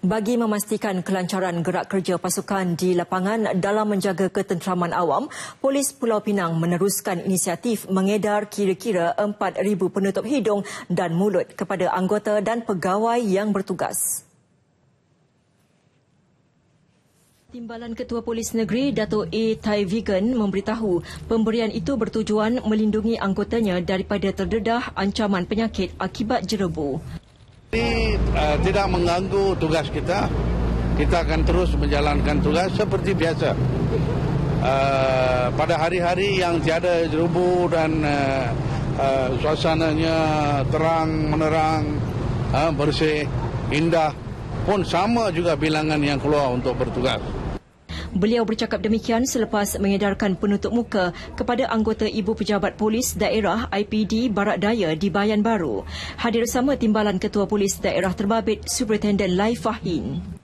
Bagi memastikan kelancaran gerak kerja pasukan di lapangan dalam menjaga ketenteraman awam, Polis Pulau Pinang meneruskan inisiatif mengedar kira-kira 4,000 penutup hidung dan mulut kepada anggota dan pegawai yang bertugas. Timbalan Ketua Polis Negeri Dato' A. Tai Vigan memberitahu pemberian itu bertujuan melindungi anggotanya daripada terdedah ancaman penyakit akibat jerebu. Ini tidak mengganggu tugas kita. Kita akan terus menjalankan tugas seperti biasa. Pada hari-hari yang tiada jerubu dan suasananya terang, menerang, bersih, indah pun sama juga bilangan yang keluar untuk bertugas. Beliau bercakap demikian selepas mengedarkan penutup muka kepada anggota Ibu Pejabat Polis Daerah IPD Barat Daya di Bayan Baru. Hadir bersama Timbalan Ketua Polis Daerah Terbabit Superintenden Lai Fahin.